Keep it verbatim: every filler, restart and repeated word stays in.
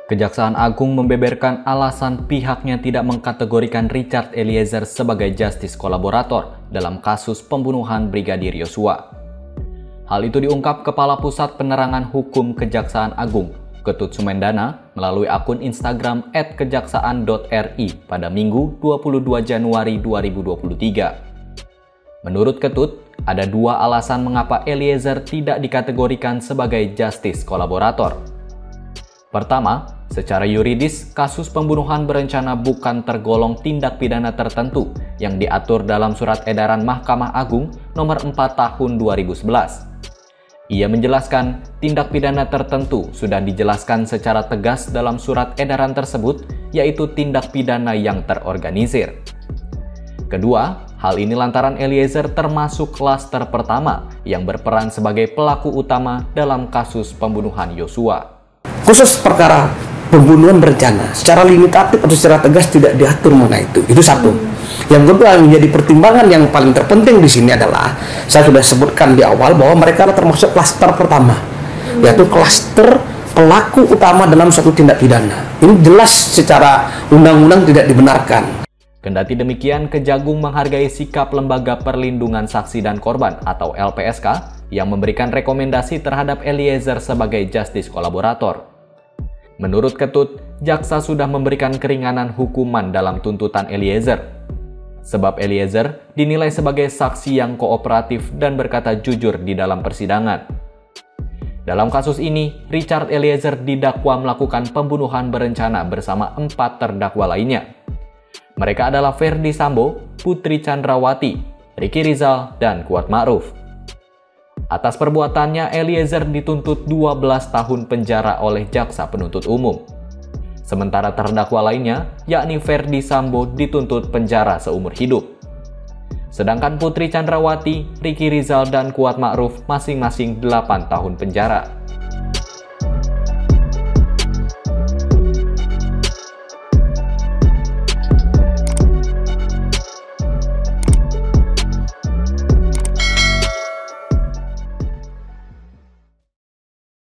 Kejaksaan Agung membeberkan alasan pihaknya tidak mengkategorikan Richard Eliezer sebagai justice kolaborator dalam kasus pembunuhan Brigadir Yosua. Hal itu diungkap Kepala Pusat Penerangan Hukum Kejaksaan Agung, Ketut Sumendana, melalui akun Instagram et kejaksaan dot r i pada Minggu dua puluh dua Januari dua ribu dua puluh tiga. Menurut Ketut, ada dua alasan mengapa Eliezer tidak dikategorikan sebagai justice kolaborator. Pertama, secara yuridis, kasus pembunuhan berencana bukan tergolong tindak pidana tertentu yang diatur dalam Surat Edaran Mahkamah Agung nomor empat tahun dua ribu sebelas. Ia menjelaskan, tindak pidana tertentu sudah dijelaskan secara tegas dalam surat edaran tersebut, yaitu tindak pidana yang terorganisir. Kedua, hal ini lantaran Eliezer termasuk klaster pertama yang berperan sebagai pelaku utama dalam kasus pembunuhan Yosua. Khusus perkara pembunuhan berencana, secara limitatif atau secara tegas tidak diatur mengenai itu. Itu satu. Yang kedua, yang menjadi pertimbangan yang paling terpenting di sini adalah, saya sudah sebutkan di awal bahwa mereka adalah termasuk klaster pertama, yaitu klaster pelaku utama dalam suatu tindak pidana. Ini jelas secara undang-undang tidak dibenarkan. Kendati demikian, Kejagung menghargai sikap Lembaga Perlindungan Saksi dan Korban atau L P S K yang memberikan rekomendasi terhadap Eliezer sebagai justice kolaborator. Menurut Ketut, jaksa sudah memberikan keringanan hukuman dalam tuntutan Eliezer. Sebab Eliezer dinilai sebagai saksi yang kooperatif dan berkata jujur di dalam persidangan. Dalam kasus ini, Richard Eliezer didakwa melakukan pembunuhan berencana bersama empat terdakwa lainnya. Mereka adalah Ferdy Sambo, Putri Chandrawati, Ricky Rizal, dan Kuat Ma'ruf. Atas perbuatannya, Eliezer dituntut dua belas tahun penjara oleh jaksa penuntut umum. Sementara terdakwa lainnya, yakni Ferdy Sambo, dituntut penjara seumur hidup. Sedangkan Putri Chandrawati, Ricky Rizal, dan Kuat Ma'ruf masing-masing delapan tahun penjara.